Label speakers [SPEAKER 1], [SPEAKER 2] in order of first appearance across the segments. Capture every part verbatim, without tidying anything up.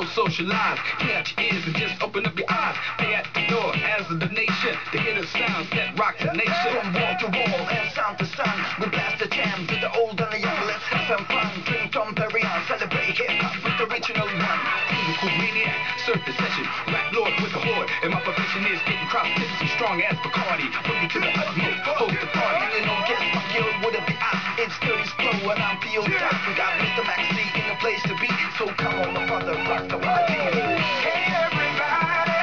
[SPEAKER 1] so socialized. Clear out your ears and just open up your eyes. Pay at the door as a donation to hear the sounds that rock the nation.
[SPEAKER 2] From wall to wall and sound to sound, we blast the jam to the old and the young. Let's have some fun. Drink Dom Perignon, celebrate hip-hop with the original one.
[SPEAKER 1] Musical maniac, serve the session. Rap lord with the horde, and my profession is getting cross-fits and strong as Bacardi. Boogie to the utmost, host the party.
[SPEAKER 2] You know, guess fuck you, would it be us? It's thirties flow and I'm P O Top. We got Mister Maxi in the place to be, so come on, my brother, rock the party. Hey everybody,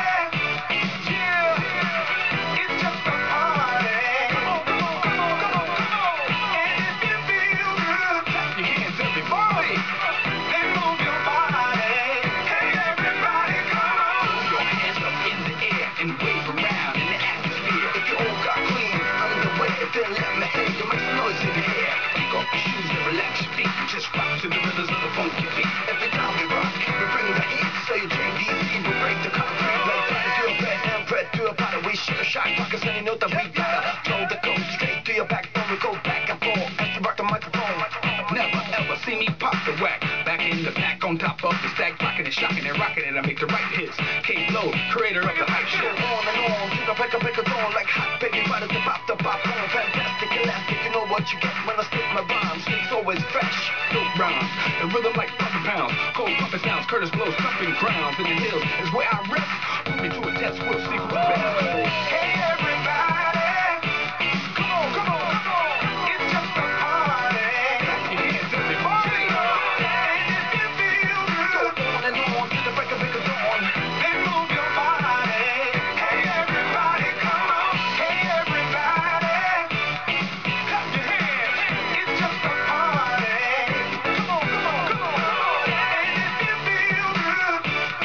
[SPEAKER 2] yeah, it's just a party. Come on, come on, come on, come on, come on. And if you feel good, clap your hands, everybody, and move your body. Hey everybody, come on.
[SPEAKER 1] Throw your hands up in the air and wave around in the atmosphere.
[SPEAKER 2] If you all got clean underwear, then let me hear you make some noise in the air.
[SPEAKER 1] Kick off your shoes and relax your feet and just rock to the rhythms of the funky beat.
[SPEAKER 2] Every time we rock, we bring the heat. So you J D C, we break the concrete like that. To a bed and bread to a pot. We shake a shot pockets and you know that we gotta throw the code straight to your backbone. We go back and forth as we rock the microphone.
[SPEAKER 1] Never ever see me pop the whack. Back in the pack on top of the stack, rocking and shocking and rocking and I make the right hits. K-Flow, creator of the hype show.
[SPEAKER 2] On and on, to the pick a pick a tone like hot baby, right at the pop the pop on. Fantastic, elastic, you know what you get when I spit my rhymes. It's always fresh.
[SPEAKER 1] Dope rhymes, and rhythm like pumping pounds. Cold pumping sounds, Curtis blows, thumping grounds. In the hills is where I rest. Put me to a test, we'll see who's best.
[SPEAKER 2] Hey everybody, come on, come on, come on. It's just a party.
[SPEAKER 1] Clap your hands, everybody.
[SPEAKER 2] And if you feel good, go on and on to the break of break of dawn. And move your body. Hey everybody, come on. Hey everybody, clap your hands. It's just a party. Come on, come on, come on, come on. And if you feel good,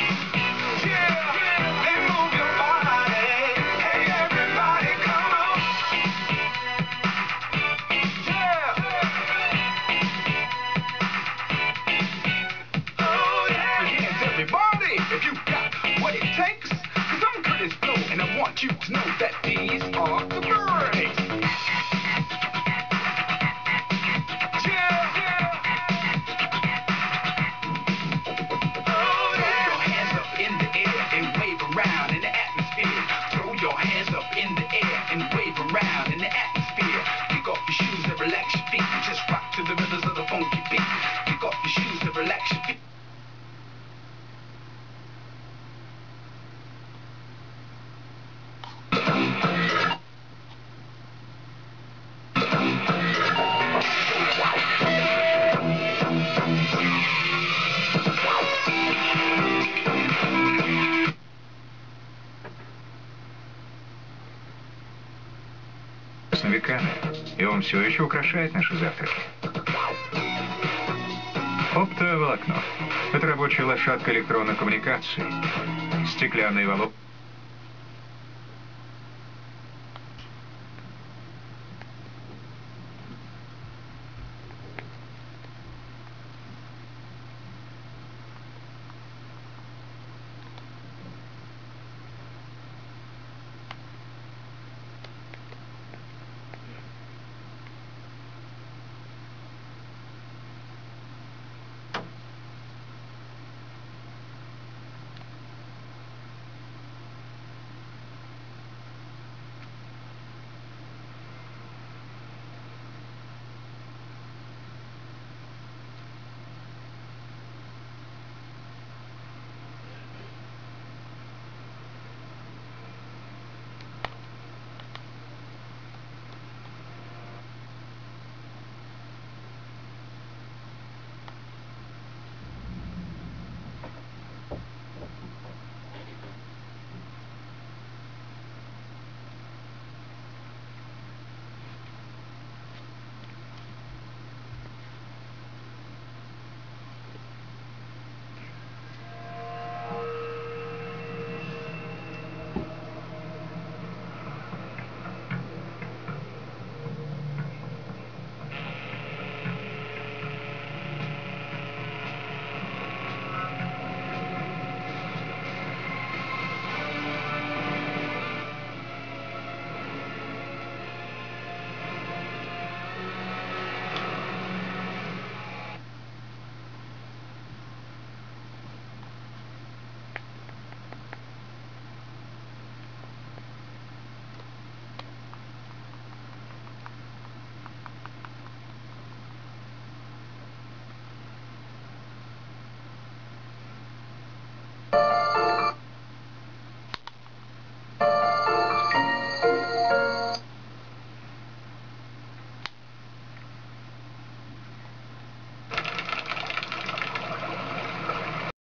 [SPEAKER 2] yeah, and move your body. Hey everybody, come on. Yeah. Oh yeah.
[SPEAKER 1] Clap your hands, everybody. If you got what it takes. Cause I'm Curtis Blow, and I want you to know that these are the breaks.
[SPEAKER 2] Oh
[SPEAKER 1] Throw
[SPEAKER 2] yeah.
[SPEAKER 1] your hands up in the air and wave around in the atmosphere. Throw your hands up in the air and wave around in the atmosphere. Kick off your shoes and relax your feet and just rock to the rhythms of the funky beat. Kick off your shoes and relax your feet.
[SPEAKER 3] веками, и он все еще украшает наши завтраки. Оптовое волокно. Это рабочая лошадка электронной коммуникации. Стеклянные волокна.